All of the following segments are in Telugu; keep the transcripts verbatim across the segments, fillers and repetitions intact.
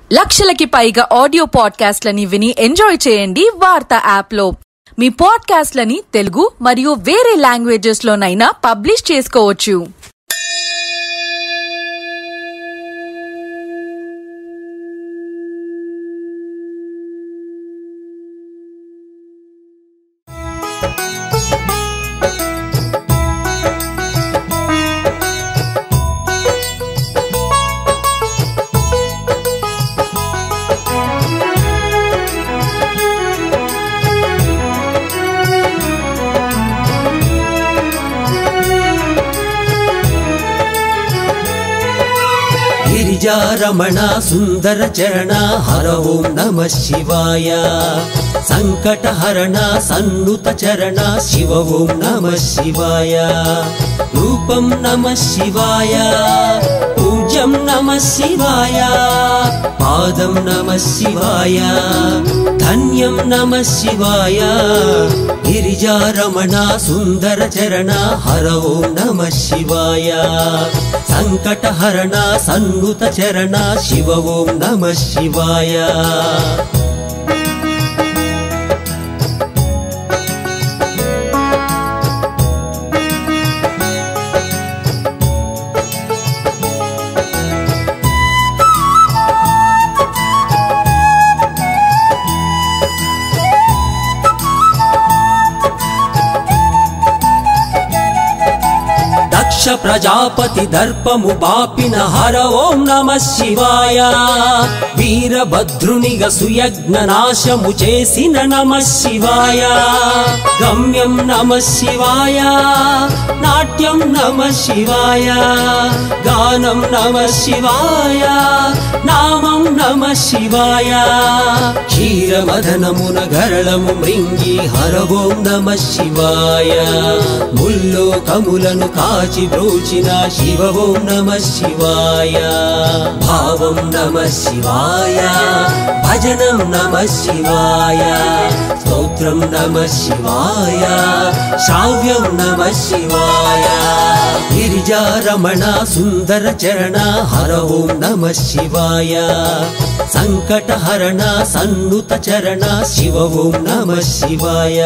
లక్షలకి పైగా ఆడియో పాడ్కాస్ట్లని విని ఎంజాయ్ చేయండి వార్తా యాప్ లో. మీ పాడ్కాస్ట్లని తెలుగు మరియు వేరే లాంగ్వేజెస్ లోనైనా పబ్లిష్ చేసుకోవచ్చు. रमण सुंदर चरण हर ओं नमः शिवाय. संकट हरण सन्नुत चरण शिव ओं नमः शिवाय. रूपं नमः शिवाय, पूज्यं नमः शिवाय, पादं नमः शिवाय, धन्यं नमः शिवाय. गिरिजा रमण सुंदर चरण हर ओं नमः शिवाय. संकट हरण सन्नुत चरण शिव ओं नमः शिवाय. प्रजापति दर्पमु बापिन हर ओं नमः शिवाय. वीरभद्रुनिग सुयज्ञ नाशमु चेसिन नमः शिवाय. गम्यं नमः शिवाय, नाट्यं नमः शिवाय, गानं नमः शिवाय, नामं नमः शिवाय. क्षीरमदनमुन गरळमु मृंगी हर ओं नमः शिवाय. मुल्लोकमुలను काचि ब्रोचिना शिव ओं नमः शिवाय. भावं नमः शिवाय, भजनं नमः शिवाय, स्तोत्रं नमः शिवाय, श्राव्यं नमः शिवाय. गिरिजा रमण सुंदर चरण हर ओं नमः शिवाय. संकट हरण सन्नुत चरण शिव ओं नमः शिवाय.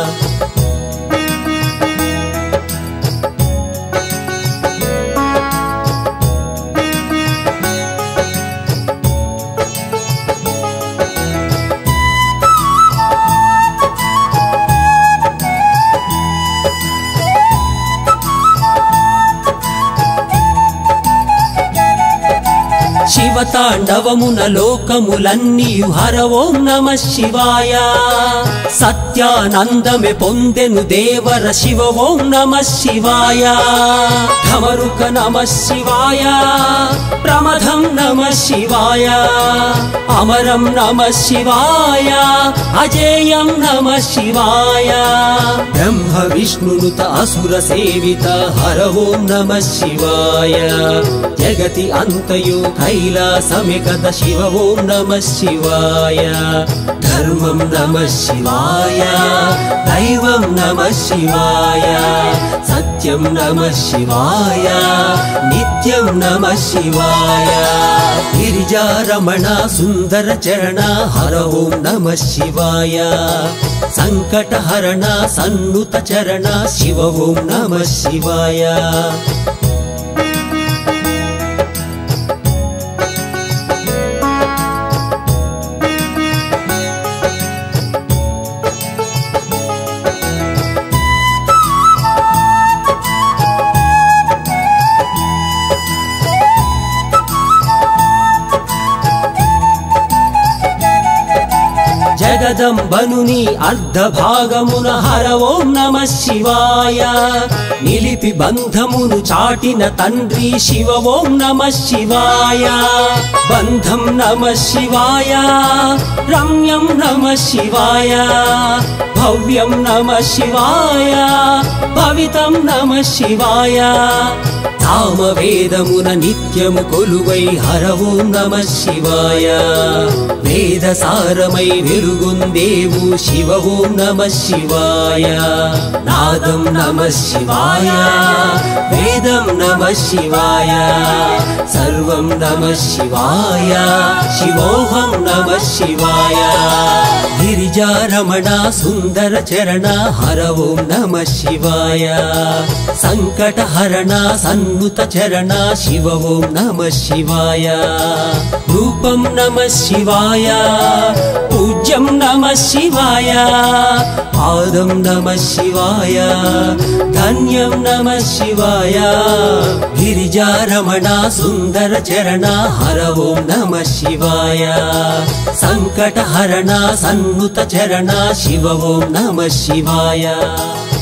शिवतांडवमुन लोकमुलन्नियु हर ओं नमः शिवाय. सत्यानंदमे पोंदेनु देवर शिव ओं नमः शिवाय. ढमरुक नमः शिवाय, प्रमथं नमः शिवाय, अमरं नमः शिवाय, अजेयं नमः शिवाय. ब्रह्म विष्णुनुत असुर सेवित हर ओं नमः शिवाय. जगति अंतयो कैलासमे कद शिव ओं नमः शिवाय. धर्मं नमः शिवाय, दैवं नमः शिवाय, सत्यं नमः शिवाय, नित्यं नमः शिवाय. गिरिजा रमण सुंदर चरण हर ओं नमः शिवाय. संकट हरण सन्नुत चरण शिव ओं नमः शिवाय. जगदंबनुनी अर्धभागमुन हर ओं नमः शिवाय. निलिपि बंधमुनु चाटिन तंद्री शिव ओं नमः शिवाय. बंधं नमः शिवाय, रम्यं नमः शिवाय, भव्यं नमः शिवाय, भवितं नमः शिवाय. सामवेदमुन नित्यमु कोलुवै हर ओं नमः शिवाय. वेद सारमै वेरु వెలుగొందేవు శివ ఓం నమ శివాయ నాదం నమ శివాయ వేదం నమ శివాయ సర్వం నమ శివాయ శివోహం నమ శివాయ గిరిజారమణ సుందర చరణ హర ఓం నమ శివాయ సంకటహరణ సన్నుత చరణ శివ ఓం నమ శివాయ రూపం నమ శివాయ పూజ్యం నమ శివాయ పాదం నమ శివాయ ధన్యం నమ శివాయ గిరిజారమణ సుందర చరణ హర ఓం నమ శివాయ సంకటహరణ సన్నుత చరణ శివ ఓం నమ శివాయ